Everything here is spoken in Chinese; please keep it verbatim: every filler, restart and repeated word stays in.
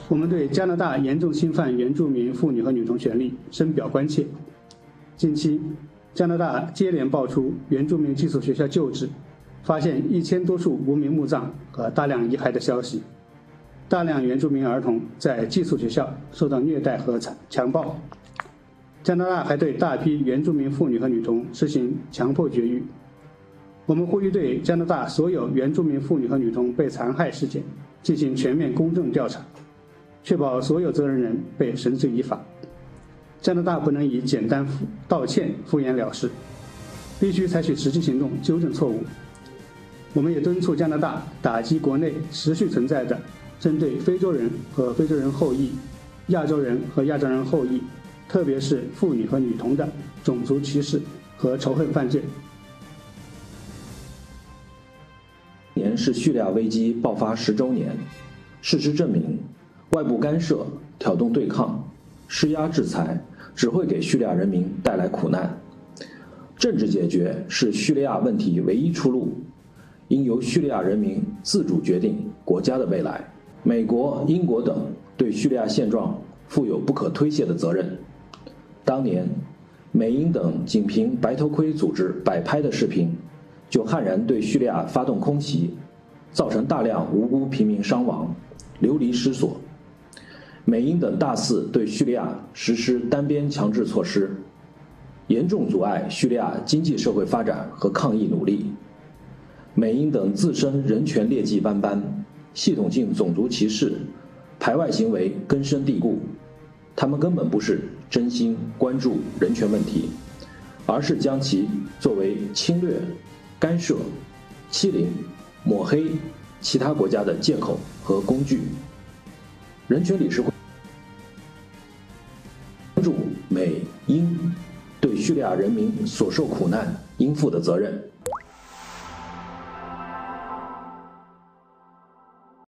我们对加拿大严重侵犯原住民妇女和女童权利深表关切。近期，加拿大接连爆出原住民寄宿学校旧址发现一千多处无名墓葬和大量遗骸的消息，大量原住民儿童在寄宿学校受到虐待和强暴。加拿大还对大批原住民妇女和女童实行强迫绝育。我们呼吁对加拿大所有原住民妇女和女童被残害事件进行全面公正调查，确保所有责任人被绳之以法。加拿大不能以简单道歉敷衍了事，必须采取实际行动纠正错误。我们也敦促加拿大打击国内持续存在的针对非洲人和非洲人后裔、亚洲人和亚洲人后裔，特别是妇女和女童的种族歧视和仇恨犯罪。 今年是叙利亚危机爆发十周年，事实证明，外部干涉、挑动对抗、施压制裁，只会给叙利亚人民带来苦难。政治解决是叙利亚问题唯一出路，应由叙利亚人民自主决定国家的未来。美国、英国等对叙利亚现状负有不可推卸的责任。当年，美英等仅凭白头盔组织摆拍的视频，就悍然对叙利亚发动空袭，造成大量无辜平民伤亡、流离失所。美英等大肆对叙利亚实施单边强制措施，严重阻碍叙利亚经济社会发展和抗疫努力。美英等自身人权劣迹斑斑，系统性种族歧视、排外行为根深蒂固。他们根本不是真心关注人权问题，而是将其作为侵略、干涉、欺凌、抹黑其他国家的借口和工具。人权理事会关注美英对叙利亚人民所受苦难应负的责任。